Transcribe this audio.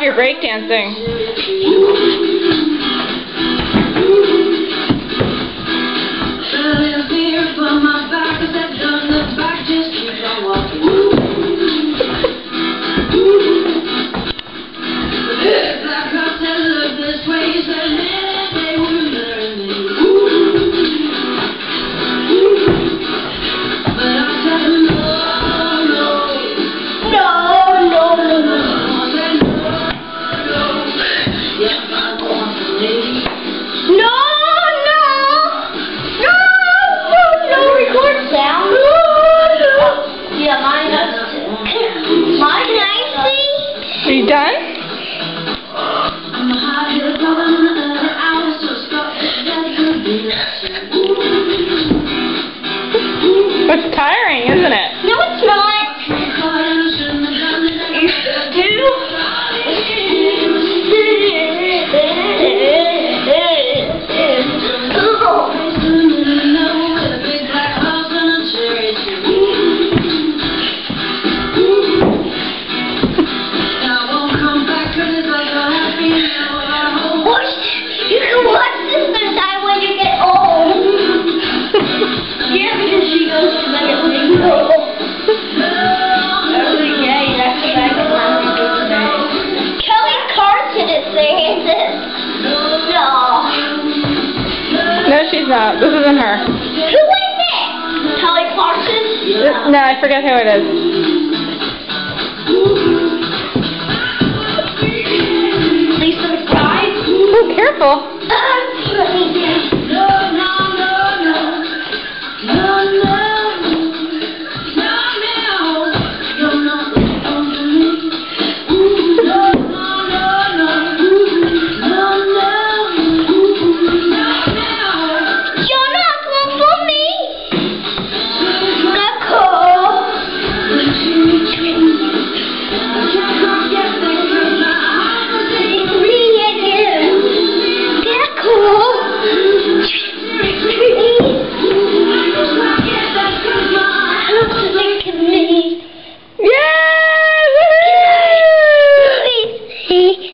you're breakdancing. Are you done? It's tiring, isn't it? No, it's not. No, she's not. This isn't her. Who is it? Kelly Clarkson? No, I forget who it is. Lisa McBride? Oh, careful.